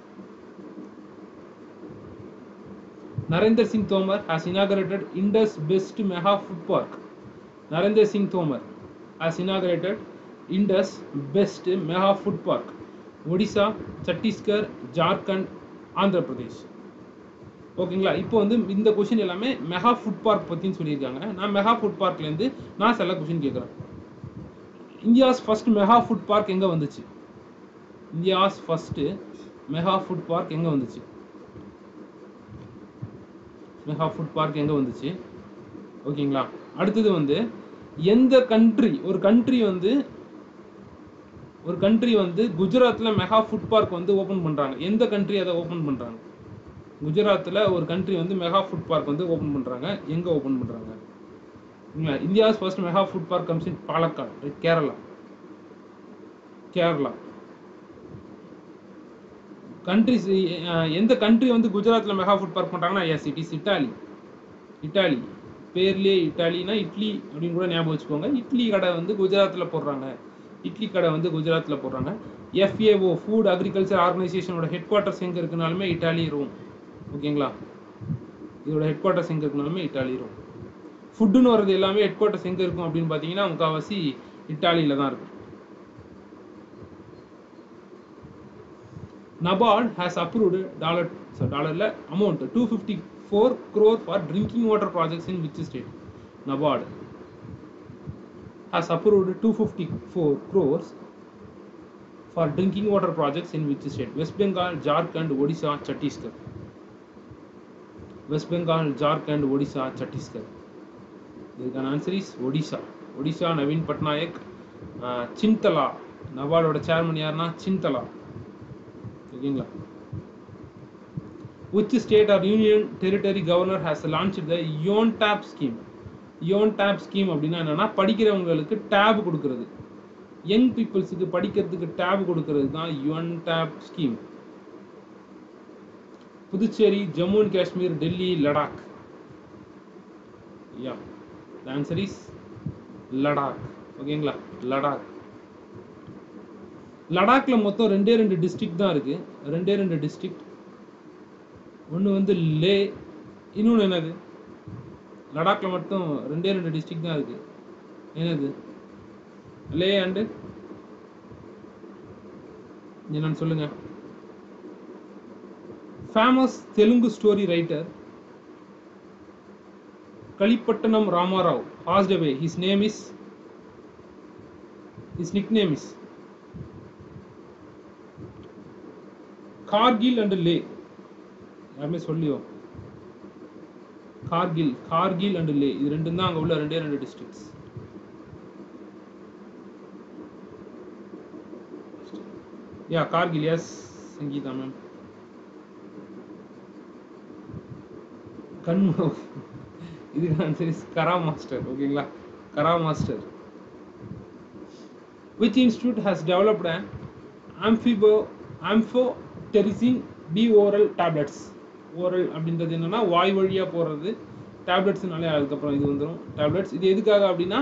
Narendra Singh Tomar has inaugurated Indus Best Mega Food Park. Narendra Singh Tomar has inaugurated Indus Best Mega Food Park. Odisha, Chhattisgarh, Jharkhand, Andhra Pradesh. ஓகேங்களா. இப்போ வந்து இந்த question எல்லாமே mega food park பற்றின்னு சொல்லியிருக்காங்க. நான் mega food பார்க்லேருந்து நான் சில question கேட்குறேன். India's first mega food park எங்கே வந்துச்சு? India's first mega food park எங்கே வந்துச்சு? மெகா ஃபுட் பார்க் எங்கே வந்துச்சு? ஓகேங்களா. அடுத்தது வந்து எந்த கண்ட்ரி ஒரு கண்ட்ரி வந்து குஜராத்தில் மெகா ஃபுட் பார்க் வந்து ஓப்பன் பண்ணுறாங்க. எந்த கண்ட்ரி அதை ஓப்பன் பண்ணுறாங்க? குஜராத்தில் ஒரு கண்ட்ரி வந்து மெகா ஃபுட் பார்க் வந்து ஓப்பன் பண்ணுறாங்க. எங்கே ஓப்பன் பண்ணுறாங்க? India's first mega food park comes in Palakkad, Kerala. Countries எந்த கண்ட்ரி வந்து குஜராத்தில் மெகா ஃபுட் பார்க் பண்ணுறாங்கன்னா yes it is Italy. Italy பேர்லேயே இட்டாலினா இட்லி அப்படின்னு கூட ஞாபகம் வச்சுக்கோங்க. இட்லி கடை வந்து குஜராத்தில் போடுறாங்க. FAO ஃபுட் அக்ரிகல்ச்சர் ஆர்கனைசேஷனோட ஹெட் குவார்ட்டர்ஸ் எங்கே இருக்குனாலுமே இட்டாலி, ரோம். ஓகேங்களா. இதோட ஹெட் குவார்ட்டர்ஸ் எங்கே இருக்குனாலுமே இட்டாலி, ரோம். ஃபுட்டுன்னு வர்றது எல்லாமே ஹெட் குவார்ட்டர்ஸ் எங்கே இருக்கும் அப்படின்னு பார்த்தீங்கன்னா முக்கால்வாசி இட்டாலியில் தான் இருக்கும். NABARD has approved dollar amount 254 crore for drinking water projects in which state? NABARD has approved 254 crores for drinking water projects in which state? West Bengal, Jharkhand, Odisha, Chhattisgarh. West Bengal, Jharkhand, Odisha, Chhattisgarh. The answer is Odisha. Odisha, Naveen Patnaik. Chintala, NABARD oda chairman yarna Chintala. ஓகேங்களா. Which state or union territory governor has launched the YONTAP scheme? YONTAP scheme அப்படின்னா என்னன்னா படிக்கிறவங்களுக்கு tape கொடுக்கறது. Young பீப்புள்ஸுக்கு படிக்கிறதுக்கு tape கொடுக்கறது தான் YONTAP scheme. Puducherry, Jammu and Kashmir, Delhi, Ladakh. Yeah the answer is Ladakh. ஓகேங்களா. லடாக்ல மொத்தம் ரெண்டு டிஸ்ட்ரிக்ட் தான் இருக்கு. ரெண்டு டிஸ்ட்ரிக்ட். ஒன்று வந்து லே, இன்னொன்று என்னது? லடாக்ல மட்டும் ரெண்டு டிஸ்ட்ரிக்ட் தான் இருக்கு. என்னது? லே அண்டு என்னன்னு சொல்லுங்க. Famous Telugu story writer Kalipatnam Ramarao passed away. His nickname is Kargil and Leh. யாருமே சொல்லியோ? கார்கில் அண்ட் லே இது ரெண்டும் தான் அங்கே உள்ள ரெண்டு districts. Yeah Kargil. Yes Sangeetha ma'am. இதுக்கு ஆன்சர் இஸ் கரா மாஸ்டர். ஓகேங்களா. Kara master. Which institute has developed an amphotericin B oral tablets? Oral அப்படின்றது என்னன்னா வாய் வழியாக போடுறது. டேப்லெட்ஸ்னாலே அதுக்கப்புறம் இது வந்துடும் டேப்லெட்ஸ். இது எதுக்காக அப்படின்னா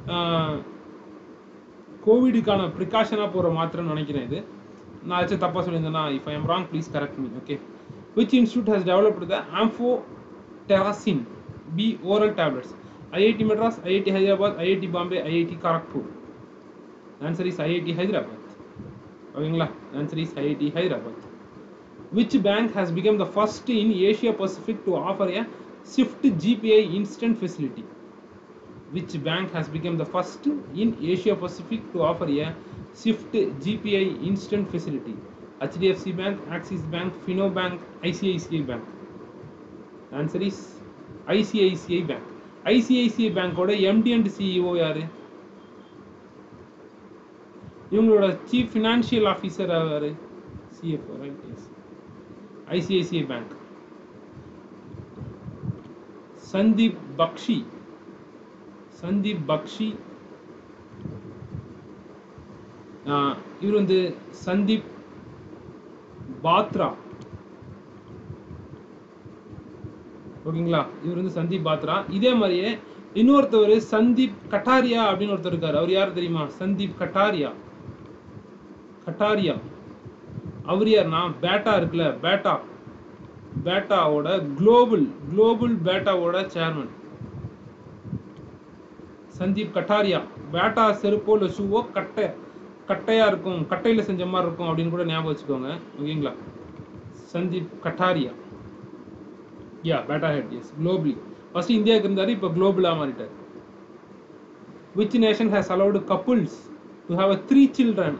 கோவிடுக்கான ப்ரிகாஷனாக போகிற மாத்திரைன்னு நினைக்கிறேன். இது நான் ஏதாச்சும் தப்பாக சொல்லியிருந்தேன்னா if I am wrong please correct me. Okay. Which institute has developed the amphotericin B oral tablets? IIT Madras, IIT Hyderabad, IIT Bombay, IIT Kharagpur. The answer is IIT Hyderabad. ஓகேங்களா. The answer is IIT Hyderabad. Which bank has become the first in Asia Pacific to offer a SWIFT GPI instant facility? Which bank has become the first in Asia Pacific to offer a SWIFT GPI instant facility? HDFC Bank, Axis Bank, Fino Bank, ICICI Bank. The answer is ICICI Bank. ICICI Bank ஓட MD and CEO யாரு? இவங்களோட chief financial officer அவர் CFO, right? Yes. ICICI bank. Sandeep Bakshi. Sandeep Bakshi இவர் வந்து சந்தீப் பாத்ரா. ஓகேங்களா? இவர் வந்து சந்தீப் பாத்ரா. இதே மாதிரியே இன்னொருத்தவர் சந்தீப் கட்டாரியா அப்படின்னு ஒருத்தர் இருக்காரு. அவர் யார் தெரியுமா? சந்தீப் கட்டாரியா. கட்டாரியா அவர் யாருன்னா பேட்டா இருக்குல்ல, பேட்டாவோட குளோபல் பேட்டாவோட சேர்மன் சந்தீப் கட்டாரியா. பேட்டா செருப்போ இல்லை ஷூவோ கட்டையா இருக்கும், கட்டையில செஞ்ச மாதிரி இருக்கும் அப்படின்னு கூட ஞாபகம் வச்சுக்கோங்க. ஓகேங்களா? Sandeep Kataria. Yeah, Bata head. Yes, globally. First இந்தியாவுக்கு இருந்தாரு, இப்போ குளோபலா மாறிட்டார். Which nation has allowed couples to have 3 children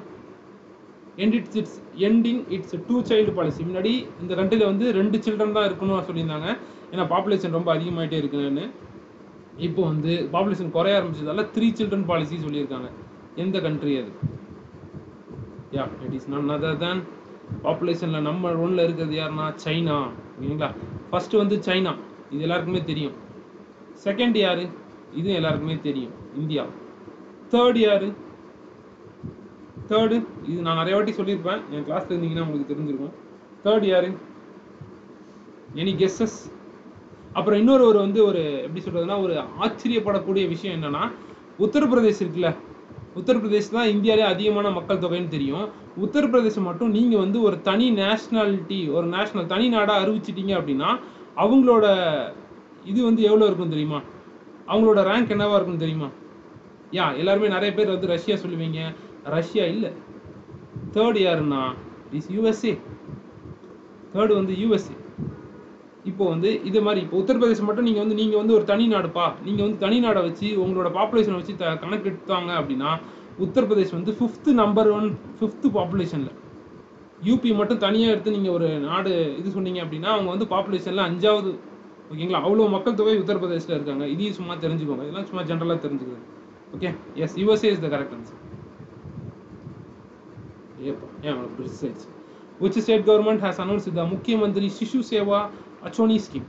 ending its 2-child policy? முன்னாடி இந்த கண்ட்ரில வந்து 2 சில்ட்ரன் தான் இருக்கணும்னு சொல்லியிருந்தாங்க, ஏன்னா பாப்புலேஷன் ரொம்ப அதிகமாயிட்டே இருக்குன்னு. இப்போ வந்து பாப்புலேஷன் குறைய ஆரம்பிச்சதால 3 children பாலிசி சொல்லியிருக்காங்க. எந்த கண்ட்ரி அது? Yeah, it is none other than பாப்புலேஷன்ல நம்பர் 1ல இருக்கிறது யாருன்னா சைனா. ஓகேங்களா? ஃபர்ஸ்ட் வந்து சைனா, இது எல்லாருக்குமே தெரியும். செகண்ட் யாரு? இது எல்லாருக்குமே தெரியும், இந்தியா. தேர்ட் யாரு? தேர்டு இது நான் நிறைய வாட்டி சொல்லியிருப்பேன், என் கிளாஸ்ல இருந்தீங்கன்னா உங்களுக்கு தெரிஞ்சிருக்கும். தேர்ட் யாரு? Any guesses? அப்புறம் இன்னொரு வந்து ஒரு எப்படி சொல்றதுன்னா, ஒரு ஆச்சரியப்படக்கூடிய விஷயம் என்னன்னா, உத்தரப்பிரதேஷ் இருக்குல்ல, உத்தரப்பிரதேஷ் தான் இந்தியாவிலே அதிகமான மக்கள் தொகைன்னு தெரியும். உத்தரப்பிரதேசம் மட்டும் நீங்க வந்து ஒரு தனி நேஷனாலிட்டி, ஒரு நேஷனல் தனி நாடா அறிவிச்சிட்டீங்க அப்படின்னா அவங்களோட இது வந்து எவ்வளோ இருக்கும் தெரியுமா? அவங்களோட ரேங்க் என்னவா இருக்கும் தெரியுமா? யா, எல்லாருமே நிறைய பேர் வந்து ரஷ்யா சொல்லுவீங்க. ரஷ்யா இல்ல. தேர்ட் யாருன்னா இஸ் யூஎஸ்ஏ. தேர்ட் வந்து யூஎஸ்ஏ. இப்போ வந்து இது மாதிரி இப்போ உத்தரப்பிரதேசம் மட்டும் நீங்க வந்து ஒரு தனி நாடுப்பா, நீங்க வந்து தனி நாடை வச்சு உங்களோட பாப்புலேஷனை வச்சு கணக்கு எடுத்தாங்க அப்படின்னா உத்தரப்பிரதேஷ் வந்து 5th பாப்புலேஷன்ல. யூபி மட்டும் தனியாக எடுத்து நீங்க ஒரு நாடு இது சொன்னீங்க அப்படின்னா அவங்க வந்து பாப்புலேஷன்ல 5வது. ஓகேங்களா? அவ்வளோ மக்கள் தொகை உத்தரப்பிரதேசில் இருக்காங்க. இதையும் சும்மா தெரிஞ்சுக்கோங்க, இதெல்லாம் சும்மா ஜென்ரலாக தெரிஞ்சுக்கோங்க. Okay, yes, USA is the correct answer. Precise. Which state government has announced the Mukhyamantri Shishu Seva Achoni scheme?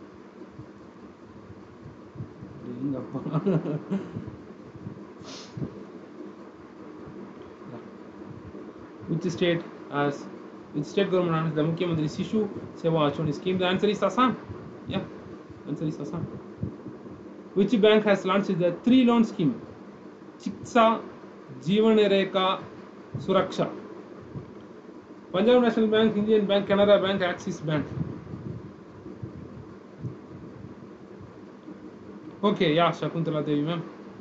Which state government announced the Mukhyamantri Shishu Seva Achoni scheme? The answer is Assam. Yeah, answer is Assam. Which bank has launched the 3 loan scheme? Chiksa, Jeevan Rekha, Suraksha. Punjab National Bank, Indian Bank, Canara Bank, Axis Bank. Okay, yeah, Shakuntala Devi ma'am.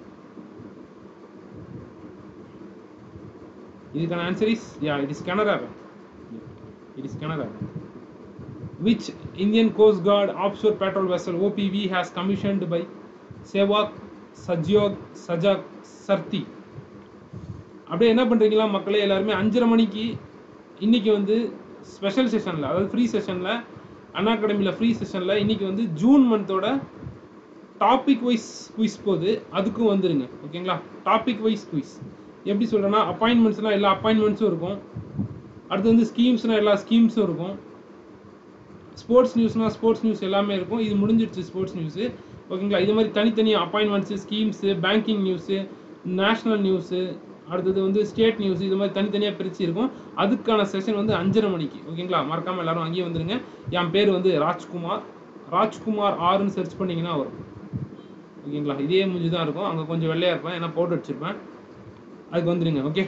The answer is, yeah, it is Canara Bank. Yeah, it is Canara Bank. Which Indian Coast Guard offshore patrol vessel OPV has commissioned by Sevak Sajak Sarthi? அப்படியே என்ன பண்ணுறீங்களா மக்களே, எல்லாருமே 5:30 மணிக்கு இன்னைக்கு வந்து special செஷனில், அதாவது ஃப்ரீ செஷனில், அண்ணா அகாடமியில் ஃப்ரீ செஷனில் இன்னைக்கு வந்து ஜூன் மந்தோட டாபிக் வைஸ் குவிஸ் போகுது, அதுக்கும் வந்துடுங்க. ஓகேங்களா? டாபிக் வைஸ் குவிஸ் எப்படி சொல்கிறேன்னா, அப்பாயின்மெண்ட்ஸ்னால் எல்லா அப்பாயின்மெண்ட்ஸும் இருக்கும், அடுத்து வந்து ஸ்கீம்ஸ்னால் எல்லா ஸ்கீம்ஸும் இருக்கும், ஸ்போர்ட்ஸ் நியூஸ்னால் ஸ்போர்ட்ஸ் நியூஸ் எல்லாமே இருக்கும். இது முடிஞ்சிடுச்சு ஸ்போர்ட்ஸ் நியூஸு. ஓகேங்களா? இது மாதிரி தனித்தனி appointments, schemes, banking news, national news, அடுத்தது வந்து ஸ்டேட் நியூஸ், இது மாதிரி தனித்தனியாக பிரித்து இருக்கும். அதுக்கான செஷன் வந்து 5:30 மணிக்கு. ஓகேங்களா? மறக்காமல் எல்லாரும் அங்கேயே வந்துடுங்க. என் பேர் வந்து ராஜ்குமார் ஆர்னு சர்ச் பண்ணிங்கன்னா வரும். ஓகேங்களா? இதே மூஞ்சி தான் இருக்கும், அங்கே கொஞ்சம் வெள்ளையாக இருப்பேன், ஏன்னா பவுடர் அடிச்சிருப்பேன். அதுக்கு வந்துடுங்க. Okay.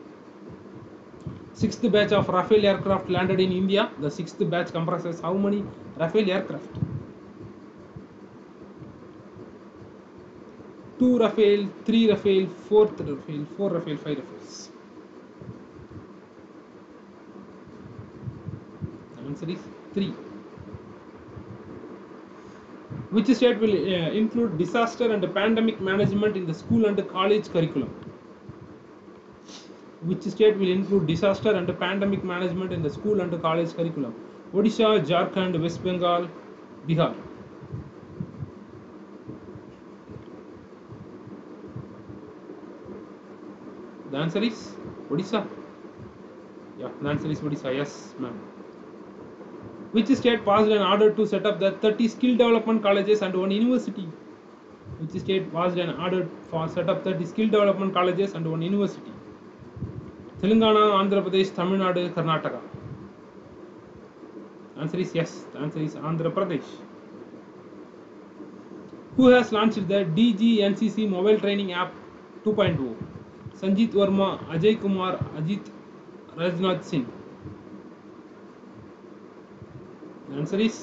6th batch of Rafale aircraft landed in India. The 6th batch comprises how many Rafale aircraft? 2 Rafale, 3 Rafale, 4 Rafale, 4 Rafale, 5 Rafales. The answer is 3. Which state will include disaster and pandemic management in the school and college curriculum? Which state will include disaster and pandemic management in the school and college curriculum? Odisha, Jharkhand, West Bengal, Bihar. The answer is Odisha. Yeah, the answer is Odisha. Yes, ma'am. Which state passed an order to set up the 30 skill development colleges and one university? Which state passed an order for set up 30 skill development colleges and one university? Telangana, Andhra Pradesh, Tamil Nadu, Karnataka. Answer is yes. The answer is Andhra Pradesh. Who has launched the DGNCC mobile training app 2.0? Sanjeet Verma, Ajay Kumar, Ajit Rajnath Singh. The answer is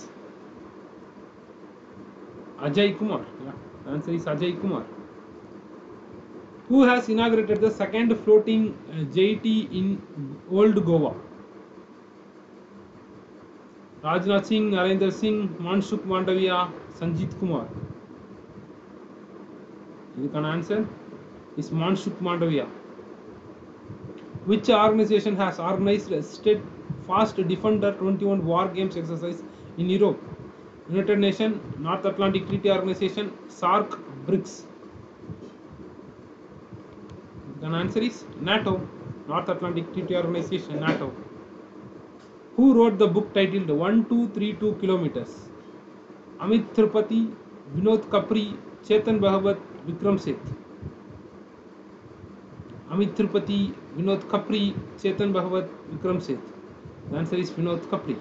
Ajay Kumar. Yeah, the answer is Ajay Kumar. Who has inaugurated the second floating jetty in Old Goa? Rajnath Singh, Narendra Singh, Manshuk Mandavia, Sanjeet Kumar. You can answer is Manshuk Mandavia. Which organization has organized a Steadfast Defender 21 war games exercise in Europe? United Nations, North Atlantic Treaty Organization, SAARC, BRICS. The answer is NATO, North Atlantic Treaty Organization, NATO. Who wrote the book titled 1232 Kilometers? Amit Tripathi, Vinod Kapri, Chetan Bhagavat, Vikram Seth. Amit Tripathi, Vinod Kapri, Chetan Bhagavat, Vikram Seth. The answer is Vinod Kapri.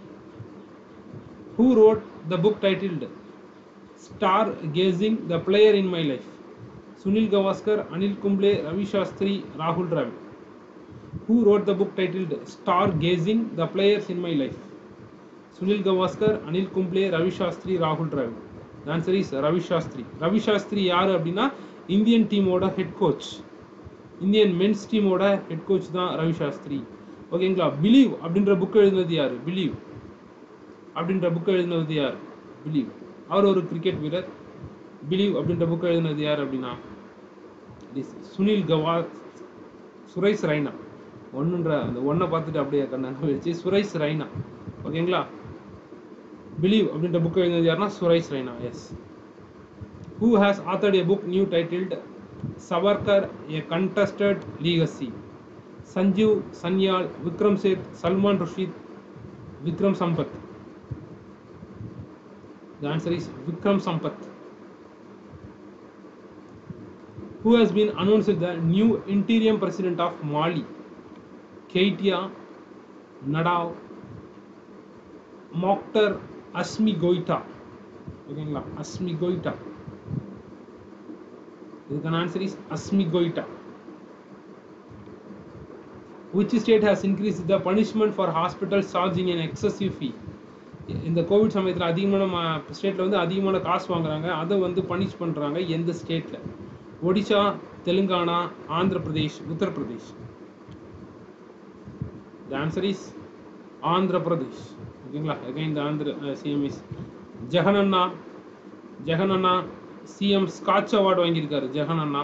Who wrote the book titled Stargazing, The Player in My Life? Sunil Gavaskar, Anil Kumble, Ravi Shastri, Rahul Dravid. Who wrote the book titled Stargazing, The Players in My Life? Sunil Gavaskar, Anil Kumble, Ravi Shastri, Rahul Dravid. The answer is Ravi Shastri. Ravi Shastri யாரு அப்படின்னா Indian டீமோட head coach, Indian men's டீமோட head coach தான் ரவி சாஸ்திரி. ஓகேங்களா? Believe அப்படின்ற book எழுதினது யார்? Believe அப்படின்ற புக் எழுதினது யார்? பிலீவ். அவர் ஒரு கிரிக்கெட் வீரர். பிலீவ் அப்படின்ற புக் எழுதினது யார் அப்படின்னா சுனில் சுரேஷ் ரெய்னா. ஒன்றுன்ற அந்த ஒன்றை பார்த்துட்டு அப்படியே கண்ணாங்க வச்சு சுரேஷ் ரெய்னா. ஓகேங்களா? பிலீவ் அப்படின்ற புக் எழுதினது யாருன்னா Suresh Raina. Yes. Who has authored a book new titled Savarkar, A Contested Legacy? Sanjeev Sanyal, Vikram Seth, Salman Rushdie, Vikram Sampath. The answer is Vikram Sampath. Who has been announced the new interim president of Mali? Keïta, Nadav, Mokhtar Asmi Goïta. ஓகேங்களா? அஸ்மி கோயிட்டா. இதுக்கான answer is Asmi Koita. Which state has increased the punishment for hospitals charging an excessive fee? இந்த Covid சமயத்தில் அதிகமான ஸ்டேட்டில் வந்து அதிகமான காசு வாங்குறாங்க, அதை வந்து பனிஷ் பண்ணுறாங்க. எந்த ஸ்டேட்டில்? Odisha, Telangana, Andhra Pradesh, Uttar Pradesh. The answer is Andhra Pradesh. ஓகேங்களா? Again the Andhra CM is Jaganna. Jaganna CM Skoch award வாங்கியிருக்காரு. Jaganna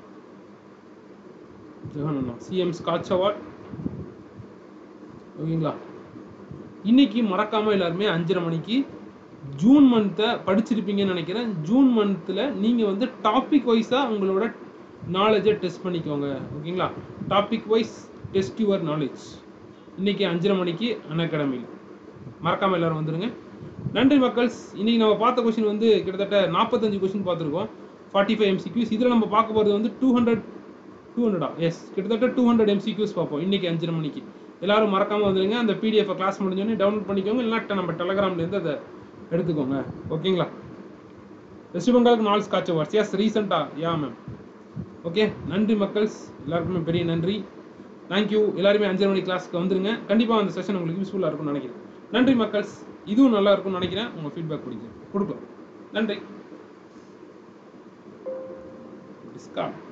CM Skoch award. ஓகேங்களா? இன்னைக்கு மறக்காம எல்லாருமே 5:30 மணிக்கு ஜூன் மந்த்தை படிச்சிருப்பீங்கன்னு நினைக்கிறேன். ஜூன் மந்த்தில் நீங்கள் வந்து டாபிக் வைஸாக உங்களோட நாலேஜை டெஸ்ட் பண்ணிக்கோங்க. ஓகேங்களா? Topic wise test your knowledge. இன்னைக்கு 5:30 மணிக்கு அன்அகாடமியில் மறக்காமல் எல்லாரும் வந்துடுங்க. நன்றி மக்கள்ஸ். இன்னைக்கு நம்ம பார்த்த கொஸ்டின் வந்து கிட்டத்தட்ட 45 கொஸ்டின் பார்த்துருக்கோம். 45 MCQs. இதில் நம்ம பார்க்க போகிறது வந்து 200 எஸ் கிட்டத்தட்ட 200 MCQs பார்ப்போம் இன்னைக்கு 5:30 மணிக்கு. எல்லாரும் மறக்காமல் வந்துடுங்க. அந்த PDF கிளாஸ் முடிஞ்சோடனே டவுன்லோட் பண்ணிக்கோங்க, இல்லைனா நம்ம டெலகிராம்லேருந்து அதை எடுத்துக்கோங்க. ஓகேங்களா? வெஸ்ட் பெங்காலுக்கு 4 ஸ்காட்ச் அவார்ட்ஸ். எஸ் ரீசெண்டாக. Yeah ma'am. ஓகே, நன்றி மக்கள்ஸ். எல்லாருக்குமே பெரிய நன்றி. தேங்க்யூ. எல்லாருமே 5:30 மணி கிளாஸ்க்கு வந்துருங்க. கண்டிப்பாக அந்த செஷன் உங்களுக்கு யூஸ்ஃபுல்லாக இருக்கும்னு நினைக்கிறேன். நன்றி மக்கள்ஸ். இதுவும் நல்லா இருக்கும்னு நினைக்கிறேன். உங்கள் ஃபீட்பேக் கொடுக்கலாம். நன்றி. டிஸ்கார்ட்.